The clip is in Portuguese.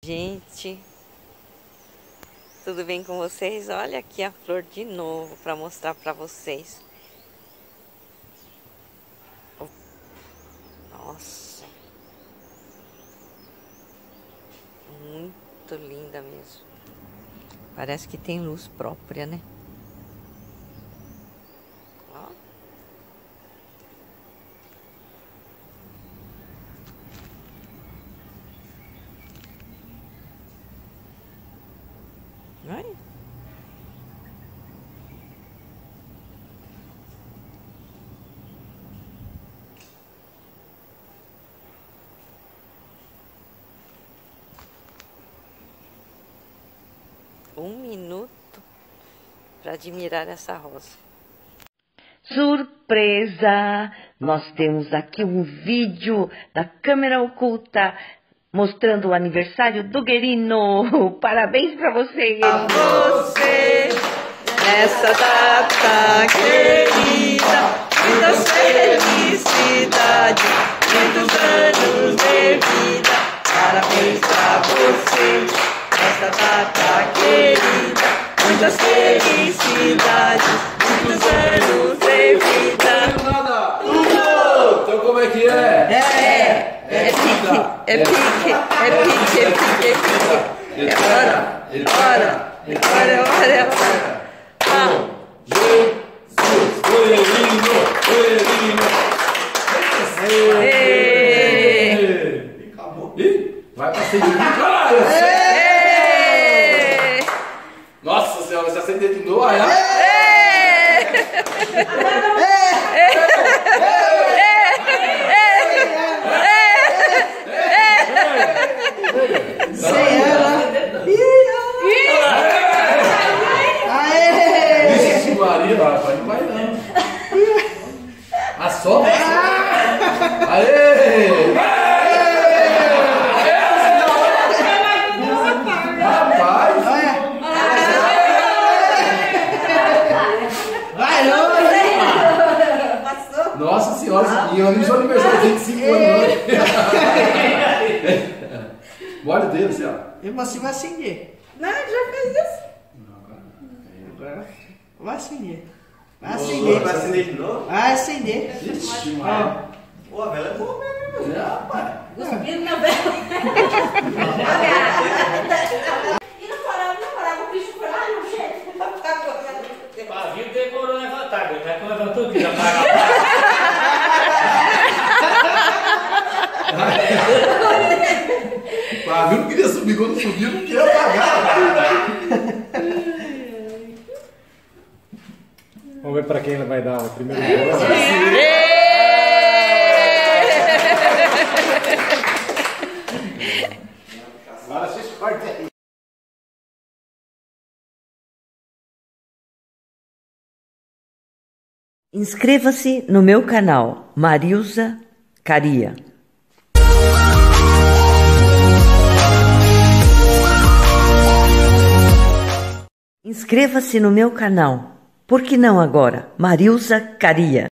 Gente, tudo bem com vocês? Olha aqui a flor de novo para mostrar para vocês. Nossa, muito linda mesmo. Parece que tem luz própria, né? Ó. Olha. Um minuto para admirar essa rosa. Surpresa! Nós temos aqui um vídeo da câmera oculta mostrando o aniversário do Guerino. Parabéns para você, Guerino! A você, nessa data querida, muitas felicidades, muitos anos de vida. Parabéns pra você, nessa data querida, muitas felicidades, muitos anos de vida. Então como é que é? É pique. É hora. Jesus, Guerino. E acabou. Ih, vai pra cima de mim, caralho. Nossa senhora, você acendeu de novo, aí. Vixe Maria, rapaz, não vai não. A sopa? Aê! Rapaz! Nossa senhora, e eu nem sou aniversário de 25 anos. Bora dele, assim, ó. E você vai acender. Não, já fez isso. Agora vai acender. Vai acender. Vai acender de novo? Vai acender. Vixe, Maria. Pô, a vela é boa mesmo. É, rapaz. Cuspindo na vela. E não parava, o bicho foi lá no jeito. O pavio demorou a levantar, já que levantou o dia, apagou. O pavio não queria subir, quando subiu, não queria apagar. Vamos ver para quem ela vai dar o primeiro gol. Agora vocês cortem aí. Inscreva-se no meu canal, Marilza Caria. Inscreva-se no meu canal. Por que não agora? Marilza Caria.